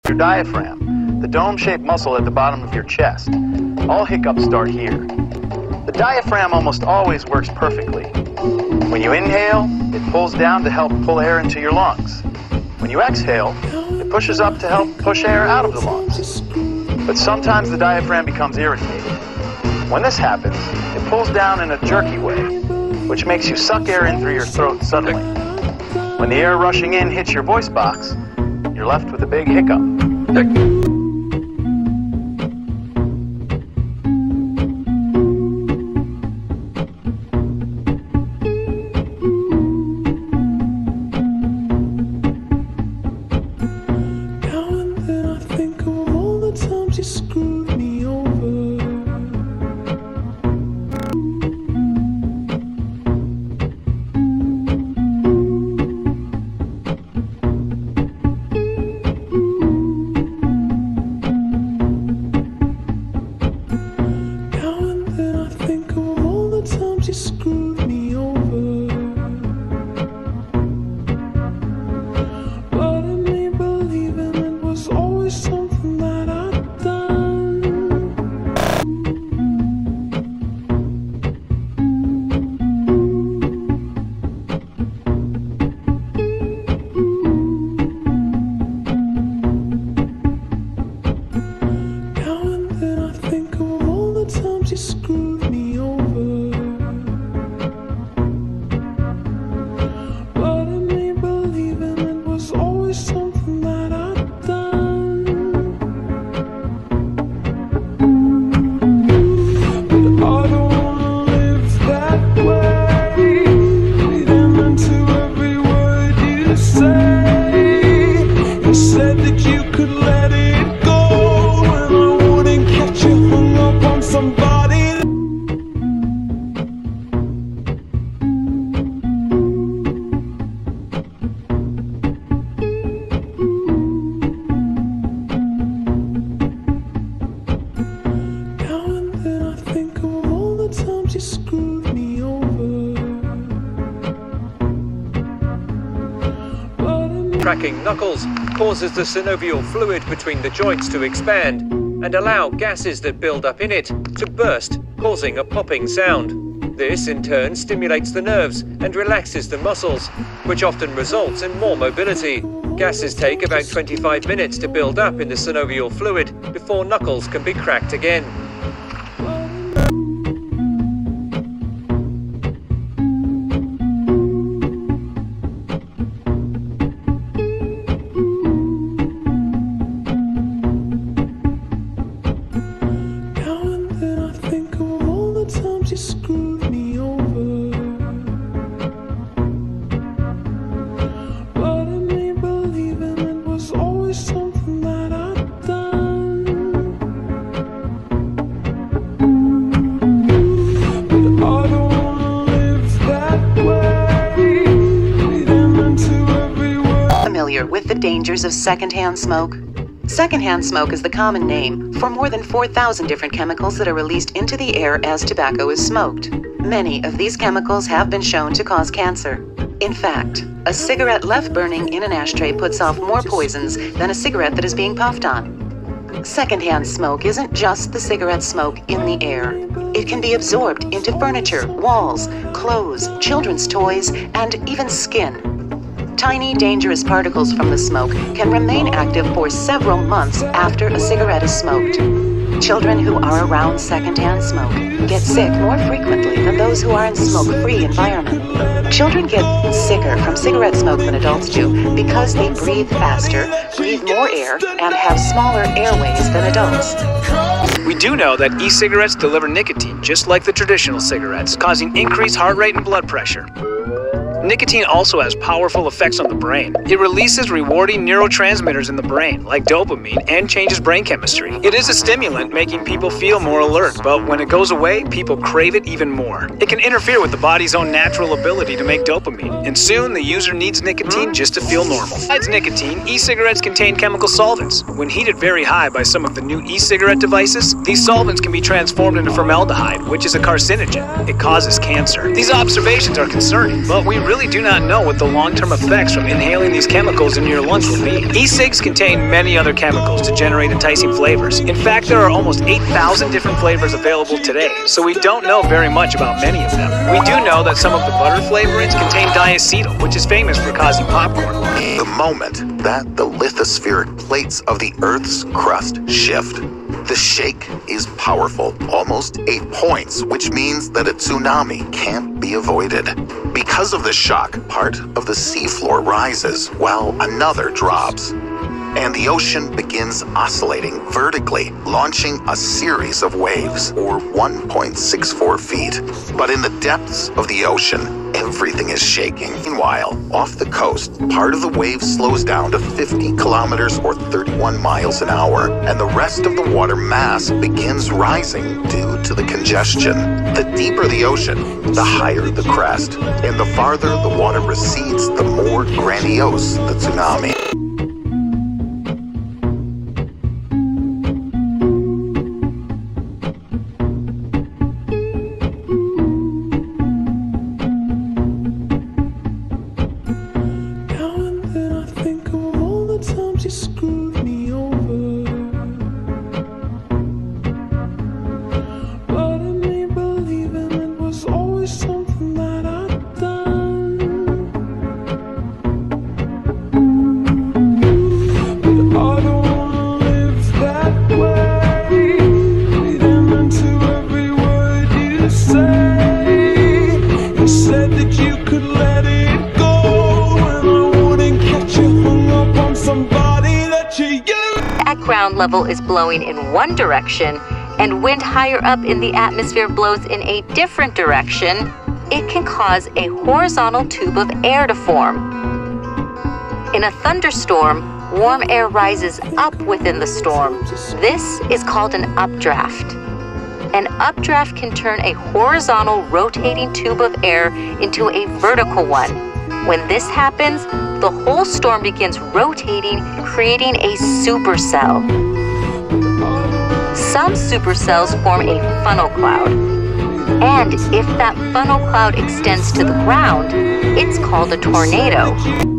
Your diaphragm, the dome-shaped muscle at the bottom of your chest. All hiccups start here. The diaphragm almost always works perfectly. When you inhale, it pulls down to help pull air into your lungs. When you exhale, it pushes up to help push air out of the lungs. But sometimes the diaphragm becomes irritated. When this happens, it pulls down in a jerky way, which makes you suck air in through your throat suddenly. When the air rushing in hits your voice box, you're left with a big hiccup. Cracking knuckles causes the synovial fluid between the joints to expand and allow gases that build up in it to burst, causing a popping sound. This, in turn, stimulates the nerves and relaxes the muscles, which often results in more mobility. Gases take about 25 minutes to build up in the synovial fluid before knuckles can be cracked again. With the dangers of secondhand smoke. Secondhand smoke is the common name for more than 4,000 different chemicals that are released into the air as tobacco is smoked. Many of these chemicals have been shown to cause cancer. In fact, a cigarette left burning in an ashtray puts off more poisons than a cigarette that is being puffed on. Secondhand smoke isn't just the cigarette smoke in the air. It can be absorbed into furniture, walls, clothes, children's toys, and even skin. Tiny, dangerous particles from the smoke can remain active for several months after a cigarette is smoked. Children who are around secondhand smoke get sick more frequently than those who are in smoke-free environment. Children get sicker from cigarette smoke than adults do because they breathe faster, breathe more air, and have smaller airways than adults. We do know that e-cigarettes deliver nicotine just like the traditional cigarettes, causing increased heart rate and blood pressure. Nicotine also has powerful effects on the brain. It releases rewarding neurotransmitters in the brain, like dopamine, and changes brain chemistry. It is a stimulant, making people feel more alert, but when it goes away, people crave it even more. It can interfere with the body's own natural ability to make dopamine, and soon the user needs nicotine just to feel normal. Besides nicotine, e-cigarettes contain chemical solvents. When heated very high by some of the new e-cigarette devices, these solvents can be transformed into formaldehyde, which is a carcinogen. It causes cancer. These observations are concerning, but we really really do not know what the long-term effects from inhaling these chemicals in your lungs will be. E-cigs contain many other chemicals to generate enticing flavors. In fact, there are almost 8,000 different flavors available today, so we don't know very much about many of them. We do know that some of the butter flavorings contain diacetyl, which is famous for causing popcorn. The moment that the lithospheric plates of the Earth's crust shift, the shake is powerful, almost 8 points, which means that a tsunami can't be avoided. Because of the shock, part of the seafloor rises while another drops, and the ocean begins oscillating vertically, launching a series of waves, or 1.64 feet. But in the depths of the ocean, everything is shaking. Meanwhile, off the coast, part of the wave slows down to 50 kilometers or 31 miles an hour, and the rest of the water mass begins rising due to the congestion. The deeper the ocean, the higher the crest, and the farther the water recedes, the more grandiose the tsunami. Ground level is blowing in one direction and wind higher up in the atmosphere blows in a different direction, it can cause a horizontal tube of air to form. In a thunderstorm, warm air rises up within the storm. This is called an updraft. An updraft can turn a horizontal rotating tube of air into a vertical one. When this happens, the whole storm begins rotating, creating a supercell. Some supercells form a funnel cloud. And if that funnel cloud extends to the ground, it's called a tornado.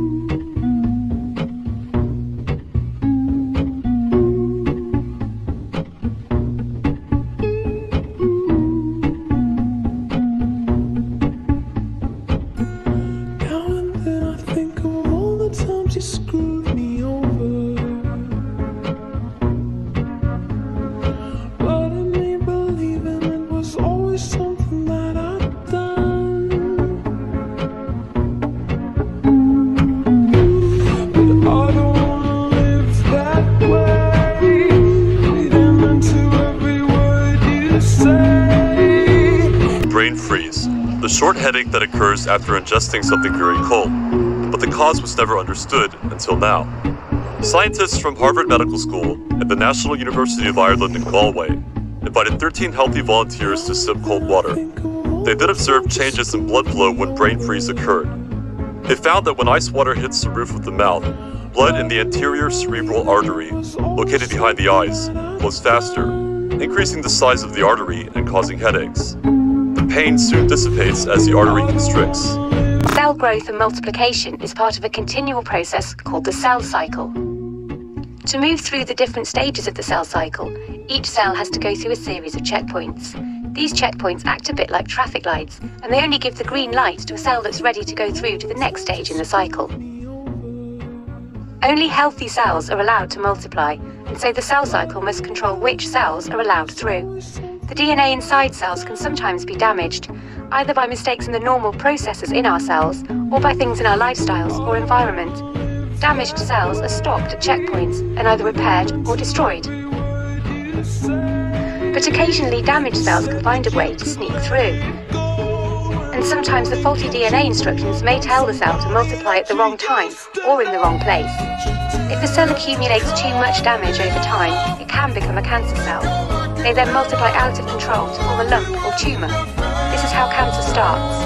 The short headache that occurs after ingesting something very cold, but the cause was never understood until now. Scientists from Harvard Medical School and the National University of Ireland in Galway invited 13 healthy volunteers to sip cold water. They then observed changes in blood flow when brain freeze occurred. They found that when ice water hits the roof of the mouth, blood in the anterior cerebral artery, located behind the eyes, flows faster, increasing the size of the artery and causing headaches. The pain soon dissipates as the artery constricts. Cell growth and multiplication is part of a continual process called the cell cycle. To move through the different stages of the cell cycle, each cell has to go through a series of checkpoints. These checkpoints act a bit like traffic lights, and they only give the green light to a cell that's ready to go through to the next stage in the cycle. Only healthy cells are allowed to multiply, and so the cell cycle must control which cells are allowed through. The DNA inside cells can sometimes be damaged, either by mistakes in the normal processes in our cells, or by things in our lifestyles or environment. Damaged cells are stopped at checkpoints and either repaired or destroyed. But occasionally damaged cells can find a way to sneak through. And sometimes the faulty DNA instructions may tell the cell to multiply at the wrong time or in the wrong place. If the cell accumulates too much damage over time, it can become a cancer cell. They then multiply out of control to form a lump or tumour. This is how cancer starts.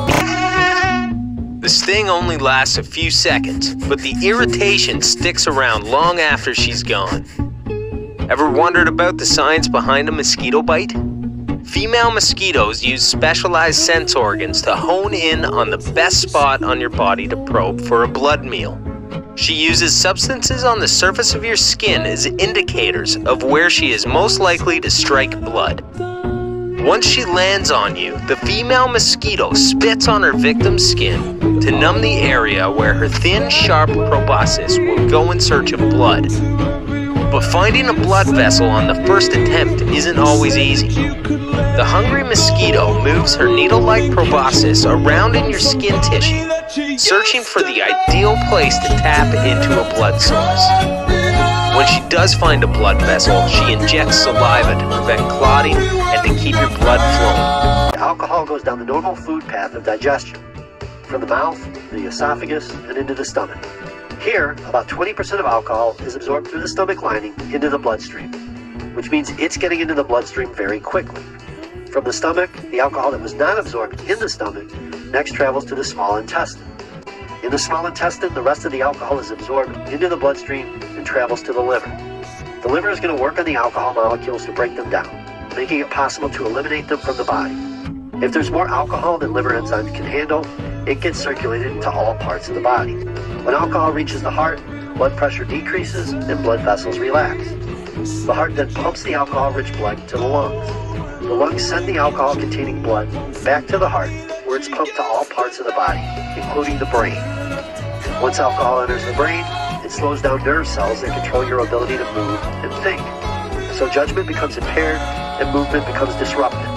The sting only lasts a few seconds, but the irritation sticks around long after she's gone. Ever wondered about the science behind a mosquito bite? Female mosquitoes use specialized sense organs to hone in on the best spot on your body to probe for a blood meal. She uses substances on the surface of your skin as indicators of where she is most likely to strike blood. Once she lands on you, the female mosquito spits on her victim's skin to numb the area where her thin, sharp proboscis will go in search of blood. But finding a blood vessel on the first attempt isn't always easy. The hungry mosquito moves her needle-like proboscis around in your skin tissue, searching for the ideal place to tap into a blood source. When she does find a blood vessel, she injects saliva to prevent clotting and to keep your blood flowing. Alcohol goes down the normal food path of digestion, from the mouth, the esophagus, and into the stomach. Here, about 20% of alcohol is absorbed through the stomach lining into the bloodstream, which means it's getting into the bloodstream very quickly. From the stomach, the alcohol that was not absorbed in the stomach next travels to the small intestine. In the small intestine, the rest of the alcohol is absorbed into the bloodstream and travels to the liver. The liver is going to work on the alcohol molecules to break them down, making it possible to eliminate them from the body. If there's more alcohol than liver enzymes can handle, it gets circulated into all parts of the body. When alcohol reaches the heart, blood pressure decreases and blood vessels relax. The heart then pumps the alcohol-rich blood to the lungs. The lungs send the alcohol-containing blood back to the heart, where it's pumped to all parts of the body, including the brain. Once alcohol enters the brain, it slows down nerve cells that control your ability to move and think. So judgment becomes impaired and movement becomes disrupted.